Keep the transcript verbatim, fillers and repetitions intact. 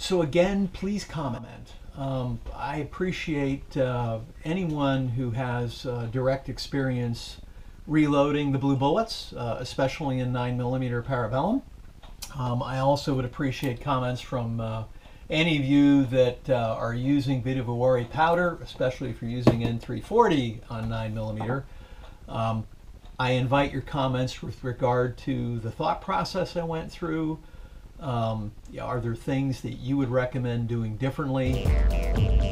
So again, please comment. Um, I appreciate uh, anyone who has uh, direct experience reloading the blue bullets, uh, especially in nine millimeter Parabellum. Um, I also would appreciate comments from uh, any of you that uh, are using Vihtavuori powder, especially if you're using N three forty on nine millimeter. Um, I invite your comments with regard to the thought process I went through. Um, are there things that you would recommend doing differently?